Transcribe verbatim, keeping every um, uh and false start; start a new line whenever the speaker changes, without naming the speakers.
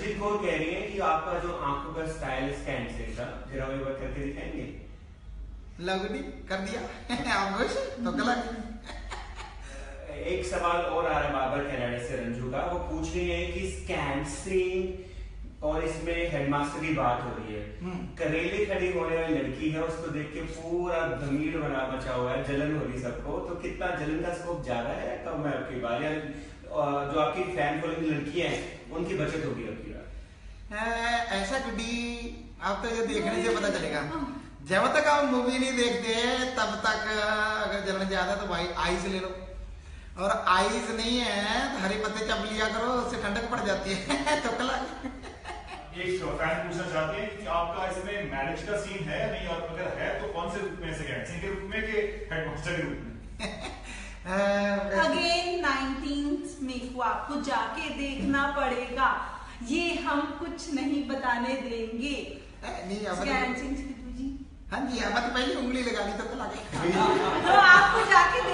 अंजलि कौर कह रही है कि आपका जो आंखों का स्टाइल स्कैन से था, जरा वो एक बार करके दिखाएंगे।
लगनी कर दिया आप खुश तो गलत।
एक सवाल और आ रहा है बाबर कनाडा से रंजू का, वो पूछ रही है कि स्कैन और इसमें हेडमास्टर की बात हो रही है। करेले खड़ी होने वाली लड़की है, उसको देख के पूरा धमीर बना बचा हुआ है, जलन हो रही सबको, तो कितना जलन का स्कोप ज्यादा है कम है आपकी बात, या जो आपकी फैन फॉलोइंग लड़कियां हैं उनकी बचत होगी आपकी बात?
ऐसा कुछ आप तो ये देखने से पता चलेगा। जब तक आप मूवी नहीं देखते तब तक अगर जलन ज्यादा तो भाई आइस ले लो, और आइस नहीं है तो हरी पत्ते चप लिया करो, उससे ठंडक पड़ जाती है तो कला।
एक फैन पूछना चाहते हैं कि आपका इसमें मैरिज का सीन है या नहीं, और अगर है तो कौन से रूप में, सेकंड सीन के रूप में कि हेडमास्टर के रूप में?
अगेन नाइनटीन्थ में को आपको जाके देखना पड़ेगा, ये हम कुछ नहीं बताने देंगे।
नहीं
अब हाँ
जी अब तो पहले उंगली लगा ली तो कला गई।
तो आपको जाके